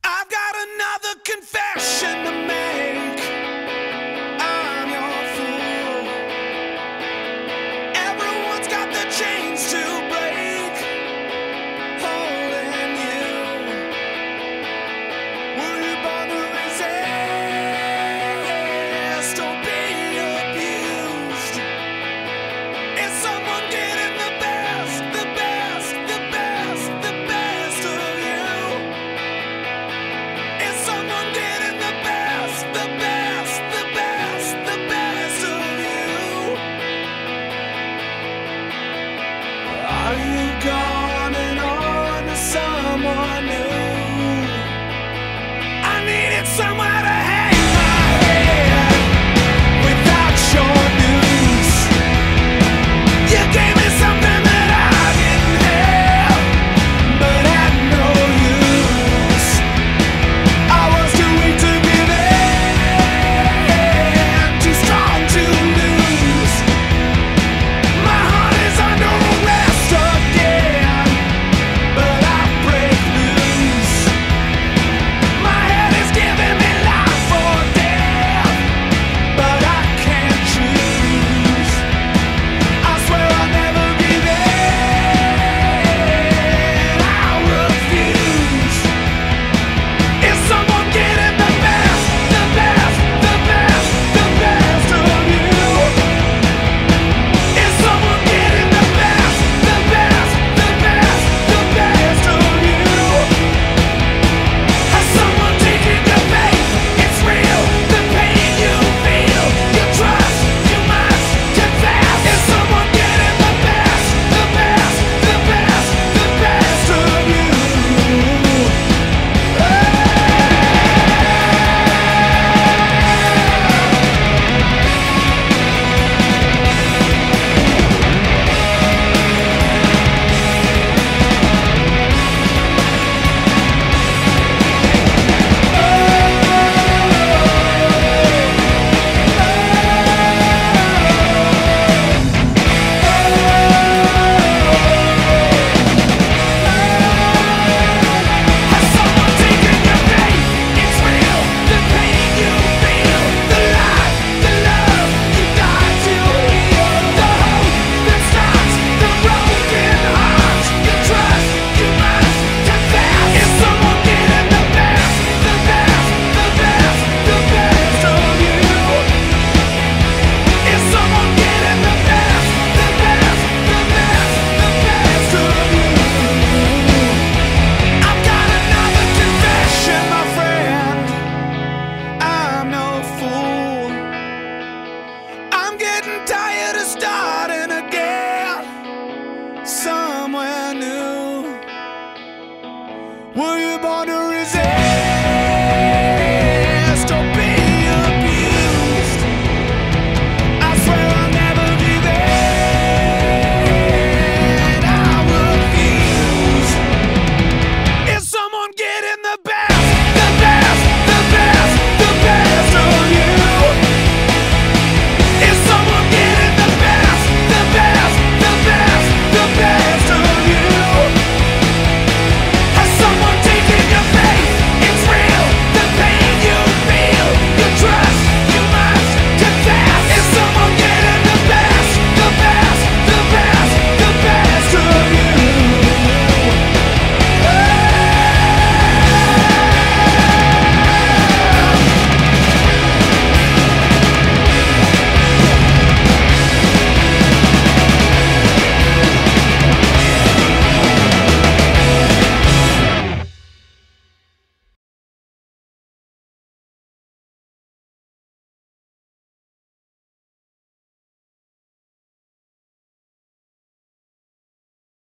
I've got another confession to make. I'm your fool. Everyone's got the chains to break, holding you. Were you born to resist or be abused? Is someone getting the best, the best, the best, the best of you? Is someone getting the best, the best, the best, the best of you? Are you gone and on to someone new? I needed somewhere to hang my head without your news. You gave me something that I didn't have, but had no use. I was too weak to give in, too strong to lose. My heart is under arrest again, but I break loose. My head is giving me life or death, but I can't choose. I swear I'll never give in, I refuse. Is someone getting the best, the best, the best, the best of you? Is someone getting the best, the best, the best, the best of you? Has someone taken your faith? It's real, the pain you feel, you trust, you must confess. Is someone getting the best, the best, the best, the best of you? Has someone taken your faith? It's real, the pain you feel, the life, the love you died to heal, the hope that stops the broken heart. You trust, you must confess. Is someone getting the best, the best, the best, the best of you? Is someone getting the best, the best, the best, the best of you? I've got another confession, my friend. I'm no fool. I'm getting tired of starting again somewhere new. Were you born to